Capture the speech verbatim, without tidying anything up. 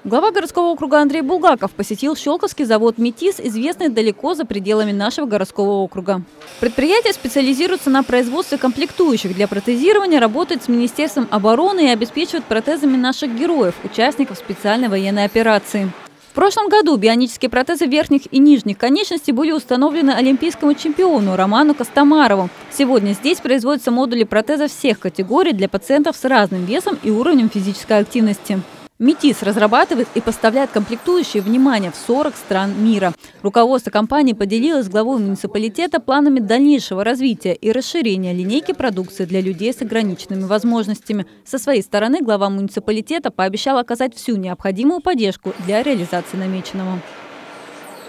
Глава городского округа Андрей Булгаков посетил Щелковский завод «Метис», известный далеко за пределами нашего городского округа. Предприятие специализируется на производстве комплектующих для протезирования, работает с Министерством обороны и обеспечивает протезами наших героев, участников специальной военной операции. В прошлом году бионические протезы верхних и нижних конечностей были установлены олимпийскому чемпиону Роману Костомарову. Сегодня здесь производятся модули протезов всех категорий для пациентов с разным весом и уровнем физической активности. «Метис» разрабатывает и поставляет комплектующие, внимание, в сорок стран мира. Руководство компании поделилось с главой муниципалитета планами дальнейшего развития и расширения линейки продукции для людей с ограниченными возможностями. Со своей стороны глава муниципалитета пообещал оказать всю необходимую поддержку для реализации намеченного.